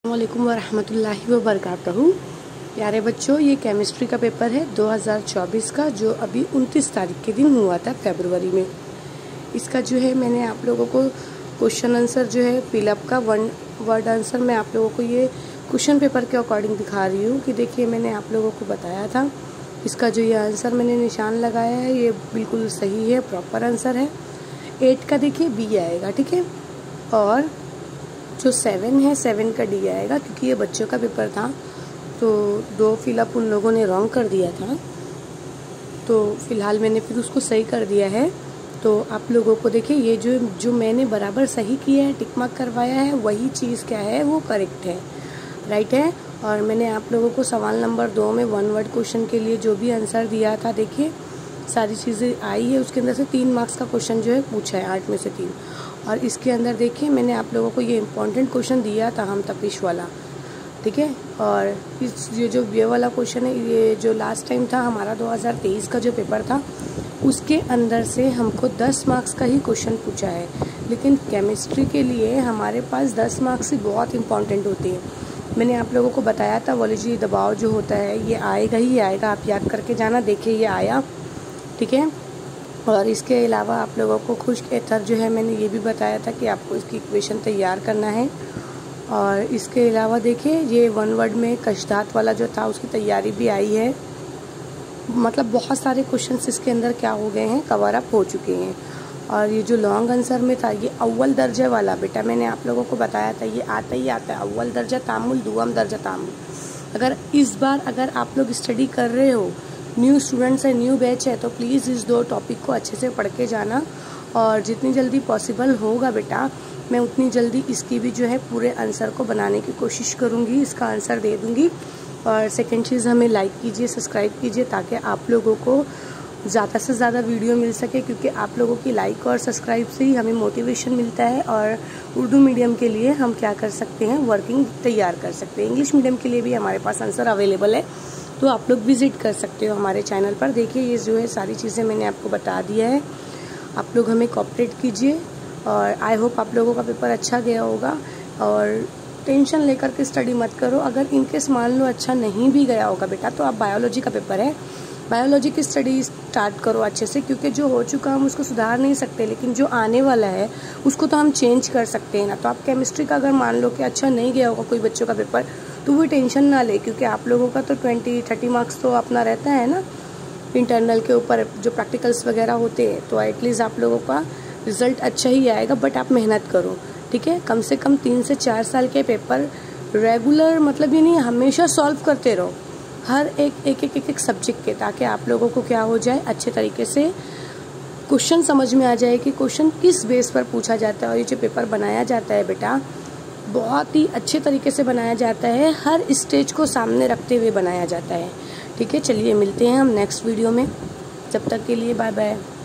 अस्सलामुअलैकुम वरहमतुल्लाहि वबरकातुहू। प्यारे बच्चों, ये केमिस्ट्री का पेपर है 2024 का, जो अभी 29 तारीख के दिन हुआ था फरवरी में। इसका जो है मैंने आप लोगों को क्वेश्चन आंसर जो है फिलअप का वन वर्ड आंसर मैं आप लोगों को ये क्वेश्चन पेपर के अकॉर्डिंग दिखा रही हूँ कि देखिए मैंने आप लोगों को बताया था। इसका जो ये आंसर मैंने निशान लगाया है ये बिल्कुल सही है, प्रॉपर आंसर है। 8 का देखिए बी आएगा, ठीक है। और जो 7 है 7 का डी आएगा, क्योंकि ये बच्चों का पेपर था तो 2 फिलअप उन लोगों ने रॉन्ग कर दिया था, तो फिलहाल मैंने फिर उसको सही कर दिया है। तो आप लोगों को देखिए ये जो मैंने बराबर सही किया है, टिक मार्क करवाया है, वही चीज़ क्या है वो करेक्ट है, राइट है। और मैंने आप लोगों को सवाल नंबर 2 में 1 वर्ड क्वेश्चन के लिए जो भी आंसर दिया था, देखिए सारी चीज़ें आई है। उसके अंदर से 3 मार्क्स का क्वेश्चन जो है पूछा है, 8 में से 3। और इसके अंदर देखिए मैंने आप लोगों को ये इम्पोर्टेंट क्वेश्चन दिया था, हम तपिश वाला, ठीक है। और ये वाला क्वेश्चन है, ये जो लास्ट टाइम था हमारा 2023 का जो पेपर था, उसके अंदर से हमको 10 मार्क्स का ही क्वेश्चन पूछा है। लेकिन केमिस्ट्री के लिए हमारे पास 10 मार्क्स ही बहुत इंपॉर्टेंट होते हैं। मैंने आप लोगों को बताया था वॉल्यूजी दबाव जो होता है ये आएगा ही आएगा, आप याद करके जाना। देखिए ये आया, ठीक है। और इसके अलावा आप लोगों को खुश्क एथर जो है मैंने ये भी बताया था कि आपको इसकी इक्वेशन तैयार करना है। और इसके अलावा देखिए ये 1 वर्ड में कशदात वाला जो था उसकी तैयारी भी आई है। मतलब बहुत सारे क्वेश्चंस इसके अंदर क्या हो गए हैं, कवर अप हो चुके हैं। और ये जो लॉन्ग आंसर में था ये अव्वल दर्जे वाला, बेटा मैंने आप लोगों को बताया था ये आता ही आता है, अव्वल दर्जा तामुल, दुआम दर्जा तामुल। अगर इस बार अगर आप लोग स्टडी कर रहे हो, न्यू स्टूडेंट्स है, न्यू बैच है, तो प्लीज़ इस 2 टॉपिक को अच्छे से पढ़ के जाना। और जितनी जल्दी पॉसिबल होगा बेटा मैं उतनी जल्दी इसकी भी जो है पूरे आंसर को बनाने की कोशिश करूँगी, इसका आंसर दे दूँगी। और सेकंड चीज़, हमें लाइक कीजिए, सब्सक्राइब कीजिए, ताकि आप लोगों को ज़्यादा से ज़्यादा वीडियो मिल सके, क्योंकि आप लोगों की लाइक और सब्सक्राइब से ही हमें मोटिवेशन मिलता है। और उर्दू मीडियम के लिए हम क्या कर सकते हैं, वर्किंग तैयार कर सकते हैं। इंग्लिश मीडियम के लिए भी हमारे पास आंसर अवेलेबल है, तो आप लोग विज़िट कर सकते हो हमारे चैनल पर। देखिए ये जो है सारी चीज़ें मैंने आपको बता दिया है, आप लोग हमें कोऑपरेट कीजिए। और आई होप आप लोगों का पेपर अच्छा गया होगा। और टेंशन लेकर के स्टडी मत करो। अगर इनकेस मान लो अच्छा नहीं भी गया होगा बेटा, तो आप बायोलॉजी का पेपर है, बायोलॉजी की स्टडी स्टार्ट करो अच्छे से, क्योंकि जो हो चुका हम उसको सुधार नहीं सकते, लेकिन जो आने वाला है उसको तो हम चेंज कर सकते हैं ना। तो आप केमिस्ट्री का अगर मान लो कि अच्छा नहीं गया होगा कोई बच्चों का पेपर, तो वो टेंशन ना ले, क्योंकि आप लोगों का तो 20-30 मार्क्स तो अपना रहता है ना इंटरनल के ऊपर, जो प्रैक्टिकल्स वगैरह होते हैं। तो एटलीस्ट आप लोगों का रिजल्ट अच्छा ही आएगा, बट आप मेहनत करो, ठीक है। कम से कम 3 से 4 साल के पेपर रेगुलर, मतलब ये नहीं हमेशा सॉल्व करते रहो हर एक सब्जेक्ट के, ताकि आप लोगों को क्या हो जाए, अच्छे तरीके से क्वेश्चन समझ में आ जाए कि क्वेश्चन किस बेस पर पूछा जाता है। और ये जो पेपर बनाया जाता है बेटा बहुत ही अच्छे तरीके से बनाया जाता है, हर स्टेज को सामने रखते हुए बनाया जाता है, ठीक है। चलिए मिलते हैं हम नेक्स्ट वीडियो में, जब तक के लिए बाय बाय।